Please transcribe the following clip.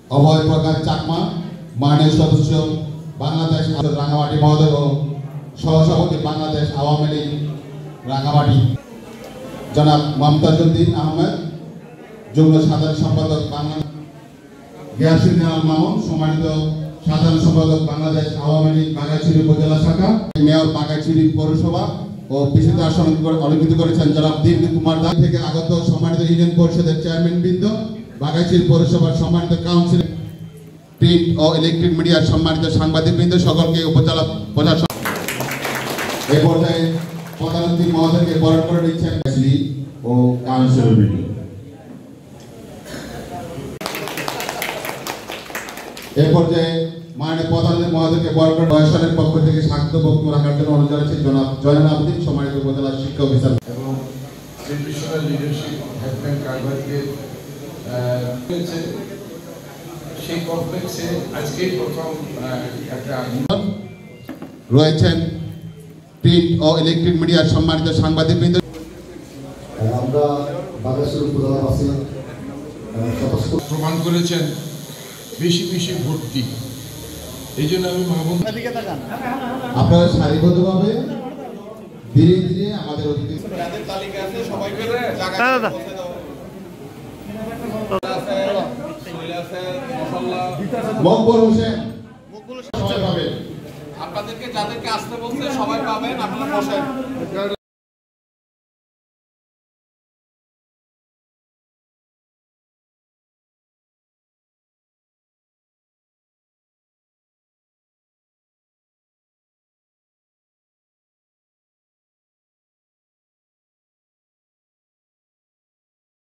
অভয় প্রকাশ চাকমা, মাননীয় সদস্য বাংলাদেশ রাঙামাটি মহোদয় ও সহসভাপতি বাংলাদেশ আওয়ামী লীগ রাঙামাটি জনাব মমতাজউদ্দিন আহমেদ, যুগ্ম সাধারণ সম্পাদক বাংলাদেশ গিয়াসুদ্দিন মামুন, সম্মানিত সাধারণ সম্পাদক বাংলাদেশ আওয়ামী লীগ বাঘাইছড়ি উপজেলা শাখা, মেয়র বাঘাইছড়ি পৌরসভা ও বিশেষ আসন অলঙ্কৃত করেছেন জনাব দীপ্তি কুমার দাস থেকে আগত সম্মানিত ইউনিয়ন পরিষদের চেয়ারম্যান বৃন্দ, বাঘাইছড়ি পৌরসভার সম্মানিত কাউন্সিলর, প্রিন্ট ও ইলেকট্রিক মিডিয়ার সম্মানিত সাংবাদিক বৃন্দ, সকলকে উপজেলা প্রশাসন এই পর্যায়ে প্রধানমন্ত্রী মহোদয়কে বরণ করে নিচ্ছেন ও কাউন্সিলর বৃন্দ। এই পর্যায়ে মাননীয় প্রধানমন্ত্রী মহোদয়কে বরণ করে প্রশাসনের পক্ষ থেকে স্বাগত বক্তব্য রাখার জন্য অনুরোধ জানাচ্ছি জনাব জয়নুল আবেদিন, সম্মানিত উপজেলা শিক্ষা অফিসার এবং ট্রেডিশনাল লিডারশিপ হেডম্যান কারবারকে সেই কমপ্লেক্সে আজকেই প্রথম একটা রয়েছেন প্রিন্ট ও ইলেকট্রিক মিডিয়ার সম্মানিত সাংবাদিক বৃন্দ। আমরা বাংলাদেশের উপজেলাবাসী প্রমাণ করেছেন বেশি বেশি ভোট দিই। এই জন্য আমি মাহবুব আপনারা সারিবদ্ধভাবে ধীরে ধীরে আমাদের অতিথি তালিকা আছে সবাইকে মকবুল হোসেন সবাই পাবেন। আপনাদেরকে যাদেরকে আসতে বলছে সবাই পাবেন, আপনারা বসেন।